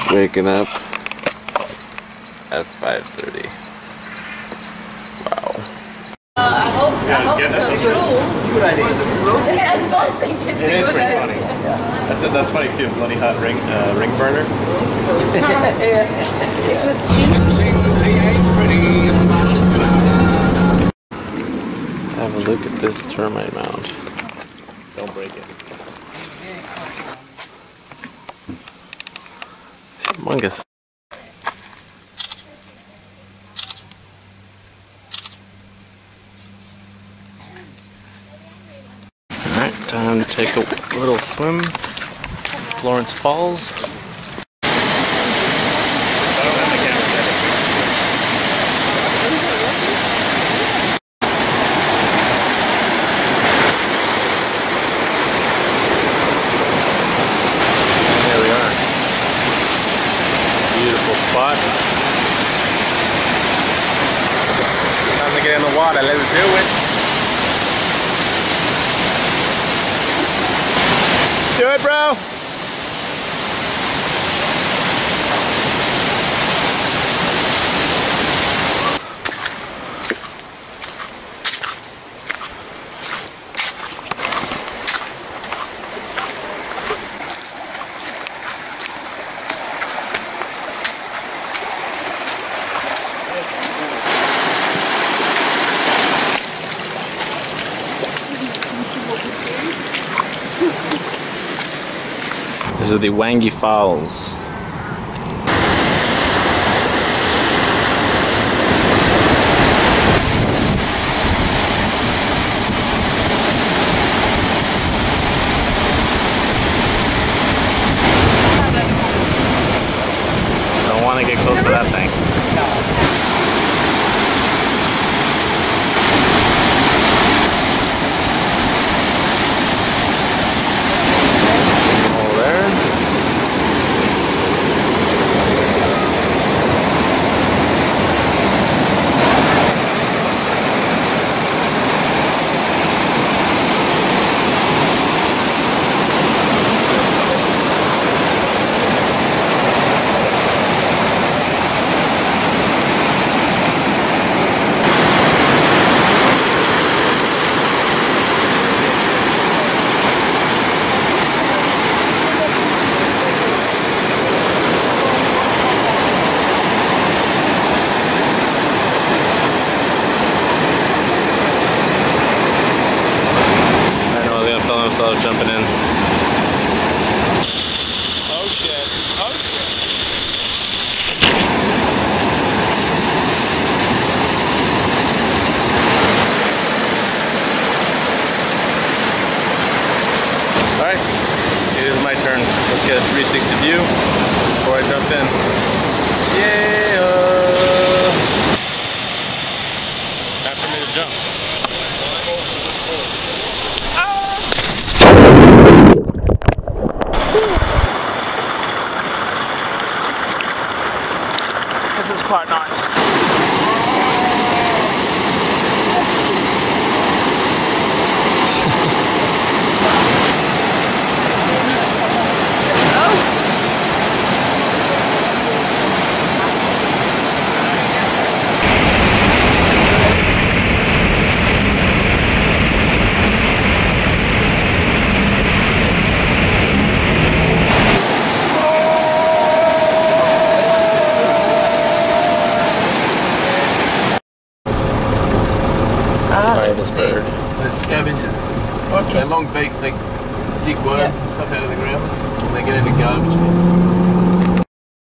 Waking up at 5:30. Wow. I hope it's so true. It's a good idea. I don't think it's a good idea. Funny. Yeah. That's funny too. Bloody hot ring burner. Have a look at this termite mound. Don't break it. It's humongous. Alright, time to take a little swim. Florence Falls. Beautiful spot. Time to get in the water, let's do it. Do it, bro. This is the Wangi Falls. Don't want to get close to that thing. Jumping in. Oh shit. Oh shit. Alright, it is my turn. Let's get a 360 view before I jump in. Yeah! Time for me to jump. This is quite nice. This bird. They're scavengers. Okay. They're long beaks, they dig worms and stuff out of the ground and they get into garbage.